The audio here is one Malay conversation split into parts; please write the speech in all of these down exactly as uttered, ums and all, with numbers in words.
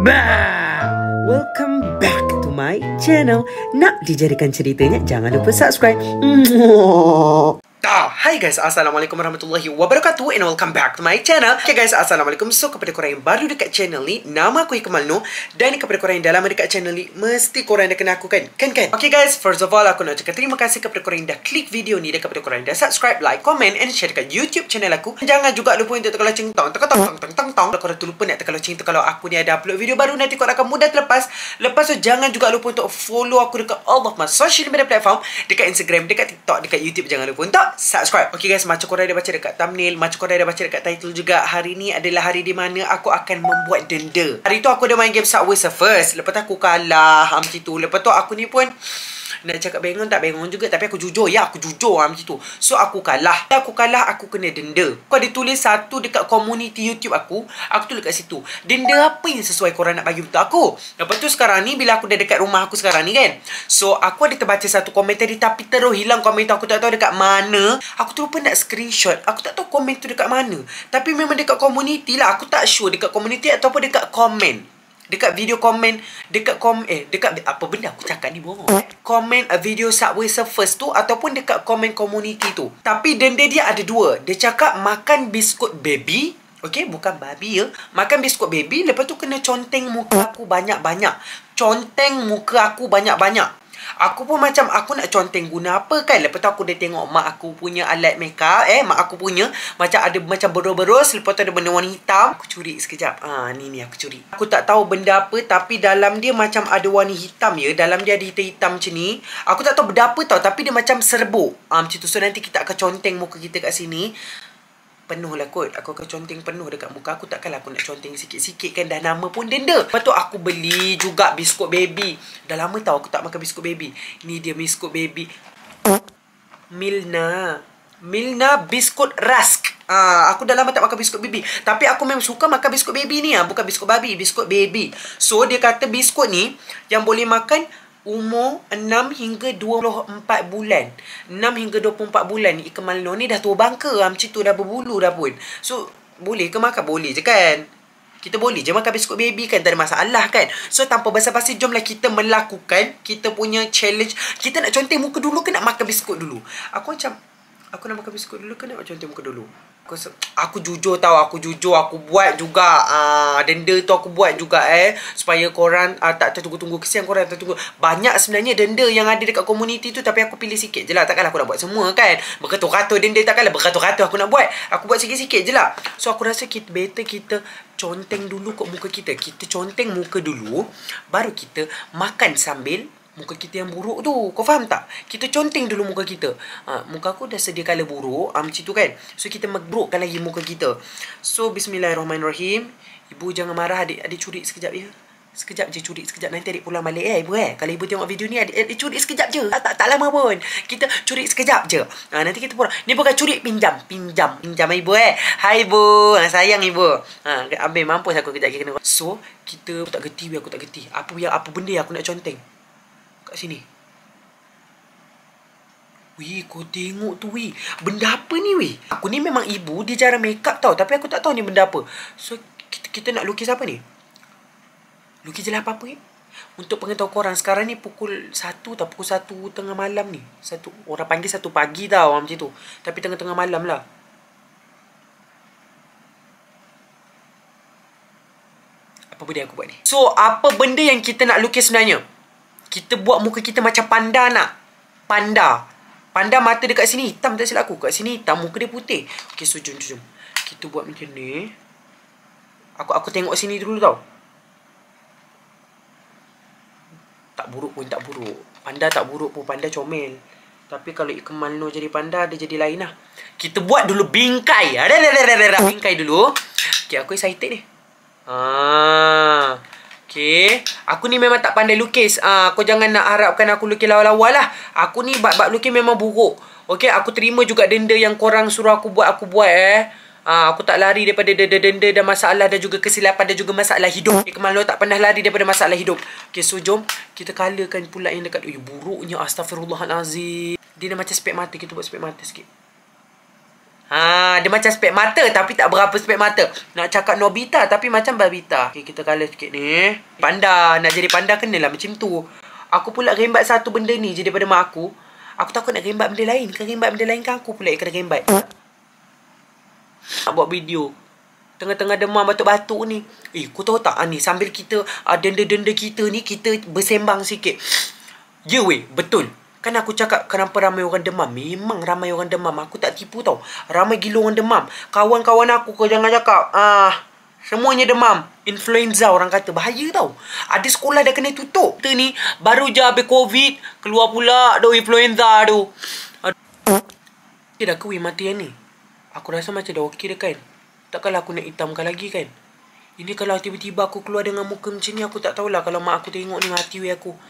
Bah! Welcome back to my channel. Nak dijadikan ceritanya, jangan lupa subscribe. Ah, hai guys, Assalamualaikum warahmatullahi wabarakatuh and welcome back to my channel. Okay guys, Assalamualaikum. So, kepada korang yang baru dekat channel ni, nama aku Ikmal Noor. Dan kepada korang yang dah lama dekat channel ni, mesti korang dah kenal aku kan? Kan kan? Okay guys, first of all, aku nak cakap terima kasih kepada korang yang dah klik video ni. Dan kepada korang yang dah subscribe, like, comment and share dekat YouTube channel aku. Jangan juga lupa untuk tekan lonceng tong tong tong tong tong tong. Kalau korang terlupa nak tekan lonceng tu, kalau aku ni ada upload video baru, nanti korang akan mudah terlepas. Lepas tu, jangan juga lupa untuk follow aku dekat all of my social media platform. Dekat Instagram, dekat TikTok, dekat YouTube. Jangan lupa untuk subscribe. Okay guys, macam korang dah baca dekat thumbnail, macam korang dah baca dekat title juga, hari ni adalah hari di mana aku akan membuat denda. Hari tu aku dah main game Subway Surfers. Lepas tu aku kalah macam tu. Lepas tu aku ni pun nak cakap bengon tak bengon juga, tapi aku jujur ya, aku jujur lah macam tu. So aku kalah. Aku kalah, aku kena denda. Aku ada tulis satu dekat community YouTube aku. Aku tulis kat situ, denda apa yang sesuai korang nak bagi untuk aku. Lepas tu sekarang ni, bila aku dah dekat rumah aku sekarang ni kan, so aku ada terbaca satu komentar dia, tapi terus hilang komentar. Aku tak tahu dekat mana. Aku terlupa nak screenshot. Aku tak tahu komen tu dekat mana. Tapi memang dekat community lah. Aku tak sure dekat community ataupun dekat komen. Dekat video komen, dekat kom eh dekat apa benda aku cakap ni bohong. Komen a video Subway Surfers tu ataupun dekat komen community tu. Tapi denda dia ada dua. Dia cakap makan biskut baby. Okey, bukan babi ya. Makan biskut baby, lepas tu kena conteng muka aku banyak-banyak. Conteng muka aku banyak-banyak. Aku pun macam, aku nak conteng guna apa kan. Lepas tu aku dah tengok mak aku punya alat makeup. Eh, mak aku punya macam ada macam berus-berus. Lepas tu ada benda warna hitam. Aku curi sekejap. Ah, ni ni aku curi. Aku tak tahu benda apa, tapi dalam dia macam ada warna hitam ya. Dalam dia ada hitam-hitam macam ni. Aku tak tahu benda apa tau, tapi dia macam serbuk. Ah, macam tu. So nanti kita akan conteng muka kita kat sini. Penuh lah kot. Aku akan conteng penuh dekat muka aku. Takkanlah aku nak conteng sikit-sikit kan. Dah nama pun denda. Lepas tu aku beli juga biskut baby. Dah lama tau aku tak makan biskut baby. Ni dia biskut baby. Milna. Milna biskut Rusk. Ah, aku dah lama tak makan biskut baby. Tapi aku memang suka makan biskut baby ni. Ah. Bukan biskut babi. Biskut baby. So dia kata biskut ni yang boleh makan umur enam hingga dua puluh empat bulan. enam hingga dua puluh empat bulan. Ikmal Noor ni dah tua bangka lah, macam tu, dah berbulu dah pun. So boleh ke makan? Boleh je kan. Kita boleh je makan biskut baby kan. Tak ada masalah kan. So tanpa basa-basi, jomlah kita melakukan kita punya challenge. Kita nak conteng muka dulu ke nak makan biskut dulu? Aku macam, aku nak makan biskut dulu ke nak conteng muka dulu? Aku, aku jujur tau, aku jujur, aku buat juga. Ah, denda tu aku buat juga eh. Supaya korang ah, tak tertunggu-tunggu. Kesian korang tertunggu. Banyak sebenarnya denda yang ada dekat community tu. Tapi aku pilih sikit je lah. Takkanlah aku nak buat semua kan. Beratus-ratus denda, takkanlah beratus-ratus aku nak buat. Aku buat sikit-sikit je lah. So aku rasa kita better kita conteng dulu kot muka kita. Kita conteng muka dulu, baru kita makan sambil muka kita yang buruk tu. Kau faham tak? Kita conteng dulu muka kita. Ha, muka aku dah sedia kala buruk. Ha, macam tu kan. So kita burukkan lagi muka kita. So bismillahirrahmanirrahim. Ibu jangan marah, adik. Adik curi sekejap ya. Sekejap je curi sekejap. Nanti adik pulang balik eh ibu eh. Kalau ibu tengok video ni, adik, adik curi sekejap je. Tak, tak, tak lama pun. Kita curi sekejap je. Ha, nanti kita pulang. Ni bukan curi, pinjam. Pinjam. Pinjam ibu eh. Hai ibu. Ha, sayang ibu. Ha, ambil mampus aku kejap kena. So kita, aku tak geti. Aku tak geti. Apa yang apa benda yang aku nak conteng kat sini. Wih, kau tengok tu wih. Benda apa ni wih? Aku ni memang ibu, dia jarang make up tau. Tapi aku tak tahu ni benda apa. So, kita, kita nak lukis apa ni? Lukis je lah apa-apa eh. Untuk pengetahuan korang, sekarang ni pukul satu tau. Pukul satu tengah malam ni. Satu, orang panggil satu pagi tau, macam tu. Tapi tengah-tengah malam lah. Apa benda aku buat ni? So, apa benda yang kita nak lukis sebenarnya? Kita buat muka kita macam panda nak. Panda. Panda mata dekat sini hitam, tak silap aku. Kat sini hitam, muka dia putih. Okay, so jom, jom. Kita buat macam ni. Aku aku tengok sini dulu tau. Tak buruk pun, tak buruk. Panda tak buruk pun, panda comel. Tapi kalau Ikmal Noor jadi panda, dia jadi lain lah. Kita buat dulu bingkai. Ada, ada, ada, ada, ada. Bingkai dulu. Okay, aku excited ni. Ah. Okay. Aku ni memang tak pandai lukis. Ah, kau jangan nak harapkan aku lukis lawa-lawa lah. Aku ni bab-bab lukis memang buruk. Okay, aku terima juga denda yang korang suruh aku buat, aku buat eh. Ah, aku tak lari daripada denda-denda dan masalah dan juga kesilapan dan juga masalah hidup. Ikmal Noor tak pernah lari daripada masalah hidup. Okay, so jom kita colourkan pula yang dekat. Eh, buruknya, astagfirullahalazim. Dia dah macam spek mata. Kita buat spek mata sikit. Ha, dia macam spek mata tapi tak berapa spek mata. Nak cakap Nobita tapi macam Babita. Okay, kita colour sikit ni. Panda. Nak jadi panda kenalah macam tu. Aku pula rembat satu benda ni je daripada mak aku. Aku takut nak rembat benda lain. Kalau rembat benda lain kan aku pula yang kena rembat. Nak buat video. Tengah-tengah demam batuk-batuk ni. Eh, kau tahu tak ah, ni sambil kita ah, denda-denda kita ni, kita bersembang sikit. Ya weh, betul. Kan aku cakap kenapa ramai orang demam. Memang ramai orang demam. Aku tak tipu tau. Ramai gila orang demam. Kawan-kawan aku kau jangan cakap. Ah, semuanya demam. Influenza orang kata. Bahaya tau. Ada sekolah dah kena tutup. Kita ni baru je habis COVID. Keluar pula do influenza tu. Dia dah kewin mati yang ni. Aku rasa macam dah okey dah kan. Takkanlah aku nak hitamkan lagi kan. Ini kalau tiba-tiba aku keluar dengan muka macam ni. Aku tak tahulah kalau mak aku tengok ni mati weh aku.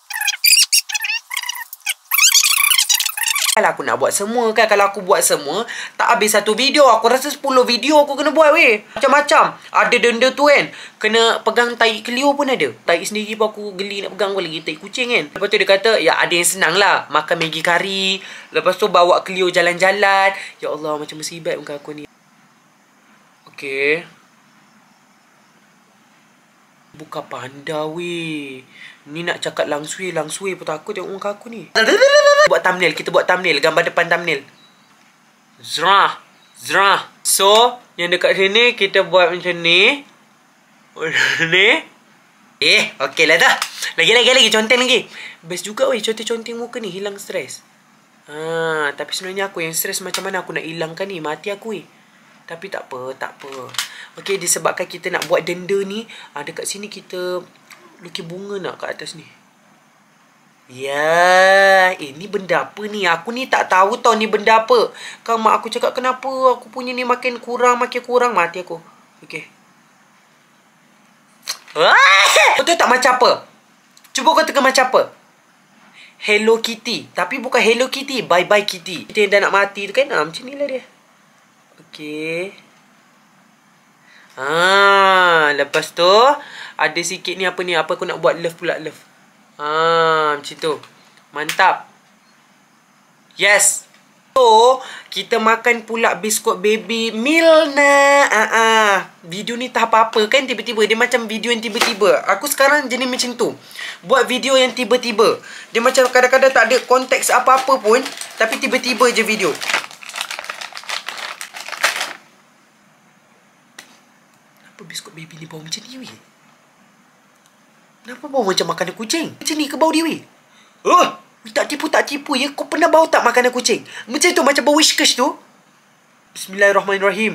Kalau aku nak buat semua kan. Kalau aku buat semua tak habis satu video. Aku rasa sepuluh video aku kena buat weh. Macam-macam. Ada denda tu kan. Kena pegang tai Cleo pun ada. Tai sendiri pun aku geli nak pegang. Aku lagi tai kucing kan. Lepas tu dia kata ya ada yang senang lah. Makan Maggi kari. Lepas tu bawa Cleo jalan-jalan. Ya Allah macam musibat muka aku ni. Okay. Buka panda weh. Ni nak cakap langsui langsui pun takut tengok muka aku ni. Buat thumbnail, kita buat thumbnail, gambar depan thumbnail. Zrah, zrah. So, yang dekat sini kita buat macam ni. Ni. Eh, okey lah dah. Lagi lagi lagi conteng lagi. Best juga weh conteng-conteng muka ni, hilang stres. Ha, tapi sebenarnya aku yang stres macam mana aku nak hilangkan ni, mati aku weh. Tapi tak apa, tak apa. Okey, disebabkan kita nak buat denda ni, ha, dekat sini kita lukis bunga nak kat atas ni. Ya, eh ni benda apa ni? Aku ni tak tahu tau ni benda apa. Kan mak aku cakap kenapa aku punya ni makin kurang, makin kurang. Mati aku. Okey. Kau tahu tak macam apa? Cuba kau teka macam apa? Hello Kitty. Tapi bukan Hello Kitty, Bye Bye Kitty. Kita yang dah nak mati tu kan. Ha, macam ni lah dia. Okey. Ah, lepas tu ada sikit ni apa ni? Apa aku nak buat love pula love. Ah, macam tu. Mantap. Yes. So, kita makan pula biskut baby Milna. Ah, ah. Video ni tak apa-apa kan tiba-tiba. Dia macam video yang tiba-tiba. Aku sekarang jenis macam tu. Buat video yang tiba-tiba. Dia macam kadang-kadang tak ada konteks apa-apa pun. Tapi tiba-tiba je video. Kenapa biskut baby ni bau macam ni weh? Kenapa bau macam makanan kucing? Macam ni ke bau dia weh? Oh, tak tipu tak tipu ya. Kau pernah bau tak makanan kucing? Macam tu, macam bau Whiskas tu. Bismillahirrahmanirrahim.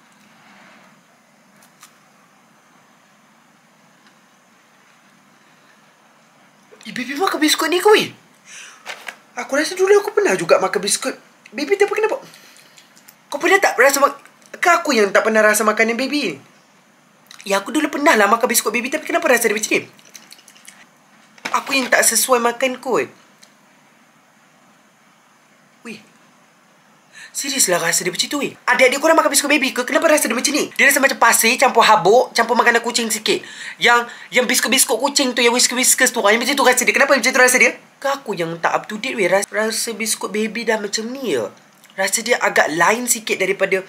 Eh, baby makan biskut ni ke weh? Aku rasa dulu aku pernah juga makan biskut. Baby tak kenapa? Kau pernah tak rasa mak... Ke aku yang tak pernah rasa makanan baby? Ya aku dulu pernah lah makan biskut baby. Tapi kenapa rasa dia macam ni? Aku yang tak sesuai makan kot. Weh, serius lah rasa dia macam tu weh. Adik-adik korang makan biskut baby ke? Kenapa rasa dia macam ni? Dia rasa macam pasir campur habuk, campur makanan kucing sikit. Yang yang biskut-biskut kucing tu, yang whiskas-whiskas tu, yang macam tu rasa dia. Kenapa macam tu rasa dia? Ke aku yang tak up to date weh. Rasa, rasa biskut baby dah macam ni ya. Rasa dia agak lain sikit daripada...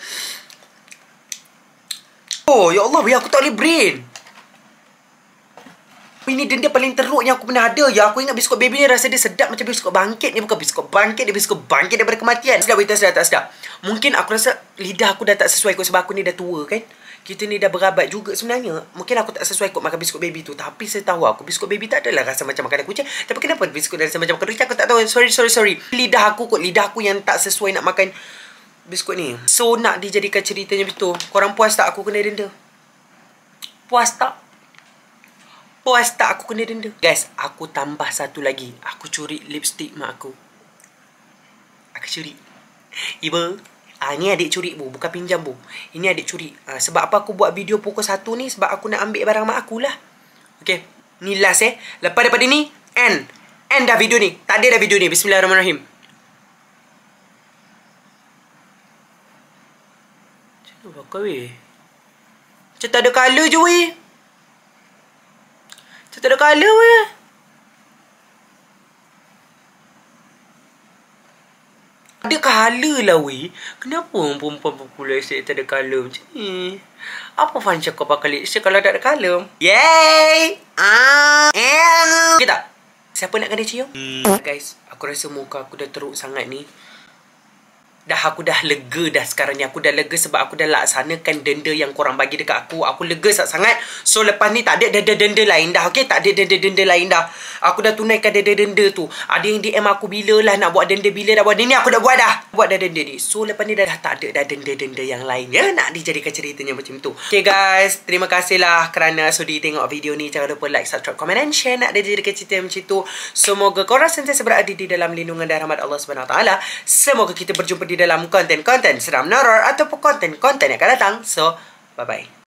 Oh ya Allah weh, aku tak boleh brain. Ini denda paling teruk yang aku pernah ada. Ya, aku ingat biskut baby ni rasa dia sedap macam biskut bangkit. Ni bukan biskut bangkit. Dia biskut bangkit daripada kematian. Sedap, tak sedap, tak sedap. Mungkin aku rasa lidah aku dah tak sesuai kot sebab aku ni dah tua kan. Kita ni dah berabat juga sebenarnya. Mungkin aku tak sesuai kot makan biskut baby tu. Tapi saya tahu aku biskut baby tak adalah rasa macam makanan kucing. Tapi kenapa biskut rasa macam makanan kucing? Aku tak tahu. Sorry, sorry, sorry. Lidah aku kot. Lidah aku yang tak sesuai nak makan biskut ni. So, nak dijadikan ceritanya betul. Korang puas tak aku kena denda? Puas tak? Puas tak aku kena denda? Guys, aku tambah satu lagi. Aku curi lipstick mak aku. Aku curi. Ibu, ah, ni adik curi bu. Bukan pinjam bu. Ini adik curi. Ah, sebab apa aku buat video pukul satu ni? Sebab aku nak ambil barang mak aku lah. Okay. Ni last eh. Lepas daripada ni, end. End dah video ni. Tak ada dah video ni. Bismillahirrahmanirrahim. Macam mana bakal weh? Macam tak ada colour je weh. Tak ada colour weh. Ada colour lah weh. Kenapa perempuan popular asyik tak ada colour macam ni? Apa fun cakap pakai lipstick kalau tak ada colour? Yay! Ah, eh. Okay tak? Siapa nak kena cium? Hmm. Guys, aku rasa muka aku dah teruk sangat ni. Dah aku dah lega dah sekarang ni. Aku dah lega sebab aku dah laksanakan denda yang korang bagi dekat aku. Aku lega sangat. So lepas ni tak ada denda-denda lain dah. Okay, tak ada denda-denda lain dah. Aku dah tunaikan denda-denda tu. Ada yang D M aku bila lah nak buat denda, bila dah buat denda ni. Aku dah buat dah. Buat dah denda ni. So lepas ni dah, dah tak ada dah denda-denda yang lain ya. Nak dijadikan ceritanya macam tu. Okay guys, terima kasih lah kerana sudi tengok video ni. Jangan lupa like, subscribe, comment and share. Nak dijadikan cerita macam tu. Semoga korang sentiasa berada di dalam lindungan dan rahmat Allah Subhanahu Wa Taala. Semoga kita berjumpa di dalam konten-konten seram horror ataupun konten-konten yang akan datang. So, bye-bye.